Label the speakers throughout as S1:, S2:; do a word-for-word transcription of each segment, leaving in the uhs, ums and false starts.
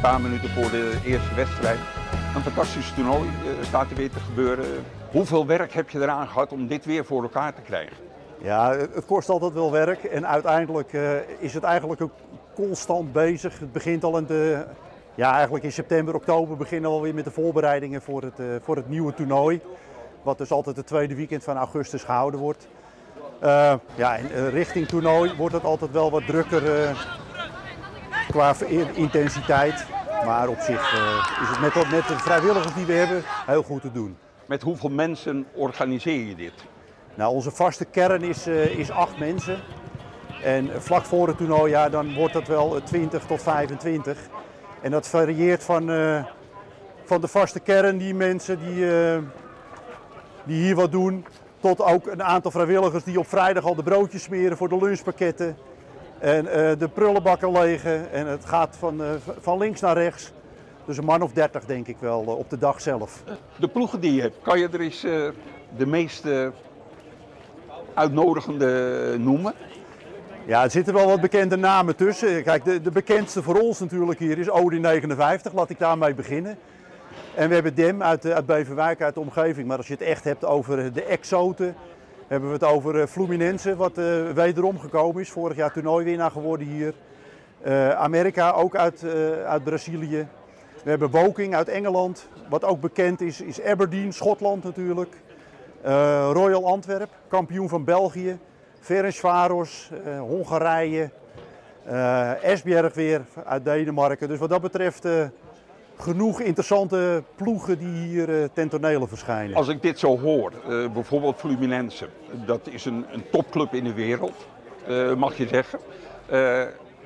S1: paar minuten voor de eerste wedstrijd. Een fantastisch toernooi uh, staat er weer te gebeuren. Hoeveel werk heb je eraan gehad om dit weer voor elkaar te krijgen?
S2: Ja, het kost altijd wel werk en uiteindelijk uh, is het eigenlijk ook constant bezig. Het begint al in de, ja, eigenlijk in september, oktober beginnen we alweer met de voorbereidingen voor het, uh, voor het nieuwe toernooi. Wat dus altijd het tweede weekend van augustus gehouden wordt. Uh, ja, en, uh, richting toernooi wordt het altijd wel wat drukker uh, qua intensiteit. Maar op zich uh, is het met, met de vrijwilligers die we hebben heel goed te doen.
S1: Met hoeveel mensen organiseer je dit?
S2: Nou, onze vaste kern is, uh, is acht mensen. En vlak voor het toernooi ja, dan wordt dat wel twintig tot vijfentwintig. En dat varieert van, uh, van de vaste kern, die mensen die, uh, die hier wat doen, tot ook een aantal vrijwilligers die op vrijdag al de broodjes smeren voor de lunchpakketten. En uh, de prullenbakken legen. En het gaat van, uh, van links naar rechts. Dus een man of dertig denk ik wel uh, op de dag zelf.
S1: De ploegen die je hebt, kan je er eens uh, de meest uh, uitnodigende noemen?
S2: Ja, er zitten wel wat bekende namen tussen. Kijk, de, de bekendste voor ons natuurlijk hier is Odin negenenvijftig, laat ik daarmee beginnen. En we hebben Dem uit, uit Beverwijk, uit de omgeving. Maar als je het echt hebt over de exoten, hebben we het over Fluminense, wat uh, wederom gekomen is. Vorig jaar toernooiwinnaar geworden hier. Uh, Amerika, ook uit, uh, uit Brazilië. We hebben Woking uit Engeland, wat ook bekend is, is Aberdeen, Schotland natuurlijk. Uh, Royal Antwerp, kampioen van België. Ferencváros, uh, Hongarije. Uh, Esbjerg weer uit Denemarken. Dus wat dat betreft uh, genoeg interessante ploegen die hier uh, ten tonele verschijnen.
S1: Als ik dit zo hoor, uh, bijvoorbeeld Fluminense, dat is een, een topclub in de wereld, uh, mag je zeggen. Uh,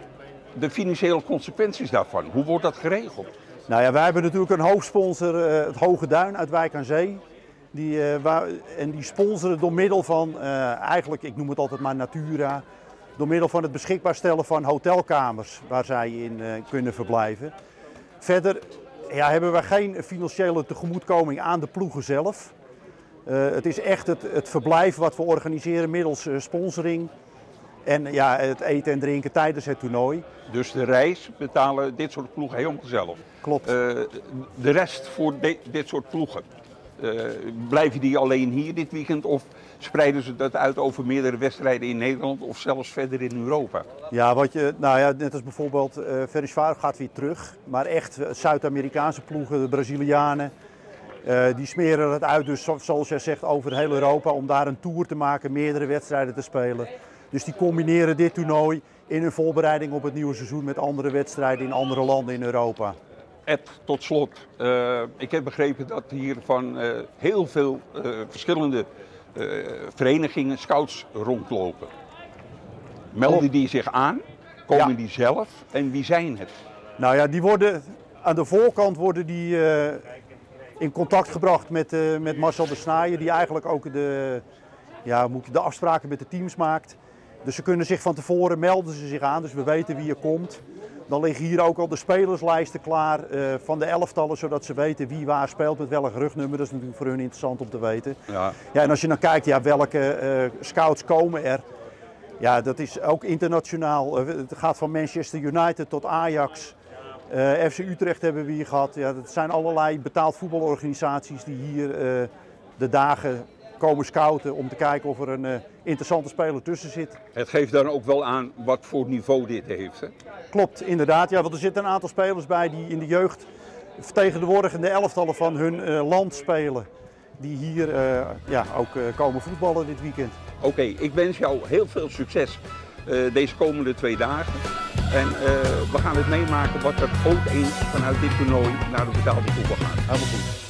S1: de financiële consequenties daarvan, hoe wordt dat geregeld?
S2: Nou ja, wij hebben natuurlijk een hoofdsponsor, uh, het Hoge Duin uit Wijk aan Zee. Die, uh, waar, en die sponsoren door middel van, uh, eigenlijk, ik noem het altijd maar Natura, door middel van het beschikbaar stellen van hotelkamers waar zij in uh, kunnen verblijven. Verder ja, hebben we geen financiële tegemoetkoming aan de ploegen zelf. Uh, het is echt het, het verblijf wat we organiseren middels uh, sponsoring en ja, het eten en drinken tijdens het toernooi.
S1: Dus de reis betalen dit soort ploegen helemaal zelf?
S2: Klopt.
S1: Uh, de rest voor de, dit soort ploegen, uh, blijven die alleen hier dit weekend of spreiden ze dat uit over meerdere wedstrijden in Nederland of zelfs verder in Europa?
S2: Ja, wat je, nou ja, net als bijvoorbeeld uh, Ferencváros gaat weer terug, maar echt uh, Zuid-Amerikaanse ploegen, de Brazilianen, uh, die smeren het uit, dus zoals jij zegt, over heel Europa om daar een tour te maken, meerdere wedstrijden te spelen. Dus die combineren dit toernooi in hun voorbereiding op het nieuwe seizoen met andere wedstrijden in andere landen in Europa.
S1: Ed, tot slot, uh, ik heb begrepen dat hier van uh, heel veel uh, verschillende uh, verenigingen scouts rondlopen. Melden die zich aan? Komen
S2: Ja.
S1: die zelf? En wie zijn het?
S2: Nou ja, die worden aan de voorkant worden die uh, in contact gebracht met, uh, met Marcel de Snaaien, die eigenlijk ook de, ja, de afspraken met de teams maakt. Dus ze kunnen zich van tevoren melden ze zich aan, dus we weten wie er komt. Dan liggen hier ook al de spelerslijsten klaar uh, van de elftallen, zodat ze weten wie waar speelt met welk rugnummer. Dat is natuurlijk voor hun interessant om te weten. Ja. Ja, en als je dan kijkt, ja, welke uh, scouts komen er, ja, dat is ook internationaal. Uh, het gaat van Manchester United tot Ajax. Uh, F C Utrecht hebben we hier gehad. Ja, dat zijn allerlei betaald voetbalorganisaties die hier uh, de dagen komen scouten om te kijken of er een uh, interessante speler tussen zit.
S1: Het geeft dan ook wel aan wat voor niveau dit heeft, hè?
S2: Klopt, inderdaad. Ja, want er zitten een aantal spelers bij die in de jeugd vertegenwoordigende elftallen van hun uh, land spelen. Die hier uh, ja, ook uh, komen voetballen dit weekend.
S1: Oké, okay, ik wens jou heel veel succes uh, deze komende twee dagen. En uh, we gaan het meemaken wat er ook eens vanuit dit toernooi naar de betaalde voetbal gaat.
S2: Helemaal goed.